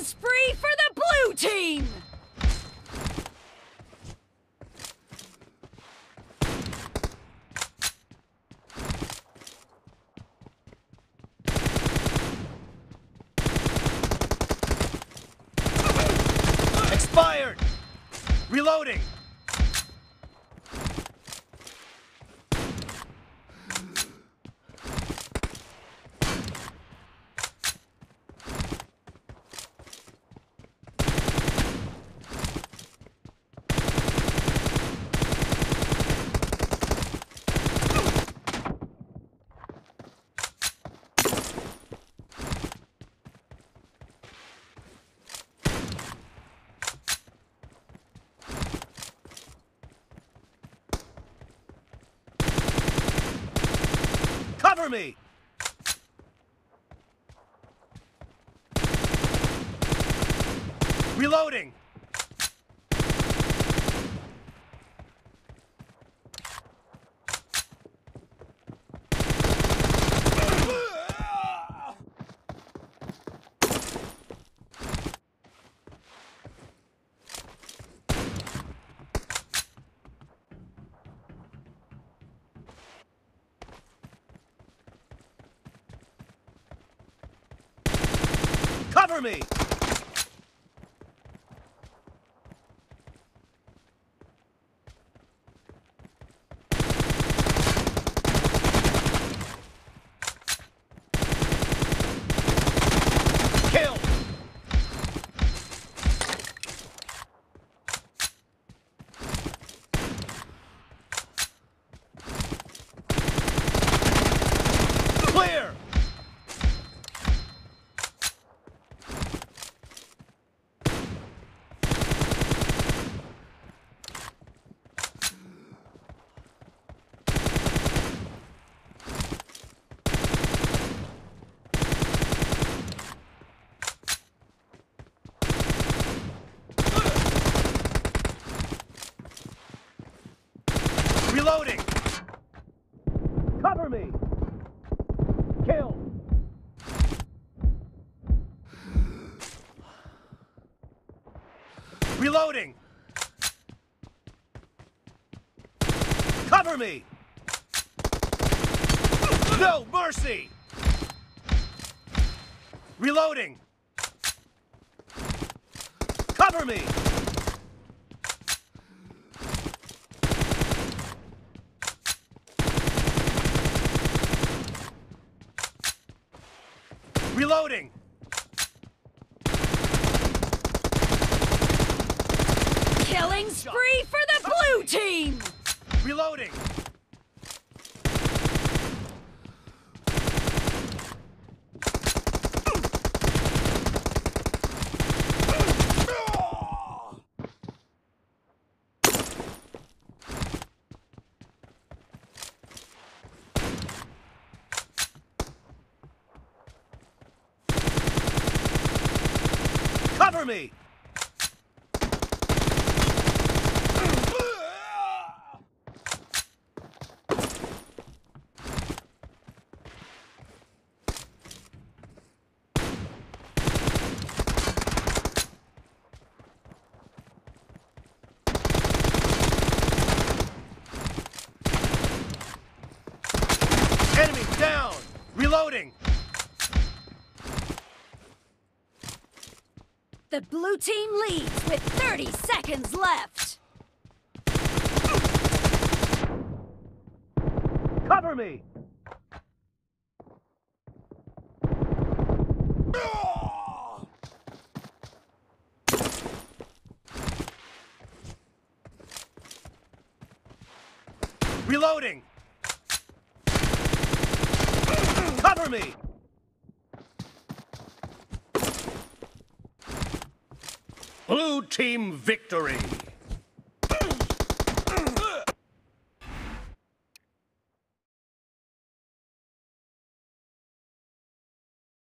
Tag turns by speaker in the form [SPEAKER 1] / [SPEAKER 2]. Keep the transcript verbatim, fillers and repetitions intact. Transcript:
[SPEAKER 1] spree for the blue team!
[SPEAKER 2] Expired! Reloading! Cover me! Reloading! Cover me! Kill! Clear! Reloading! Cover me! Kill! Reloading! Cover me! No mercy! Reloading! Cover me! Reloading!
[SPEAKER 1] Killing spree for the blue team!
[SPEAKER 2] Reloading! Cover me! Enemy down! Reloading!
[SPEAKER 1] The blue team leads with thirty seconds left.
[SPEAKER 2] Cover me! Reloading! Cover me! Blue team victory!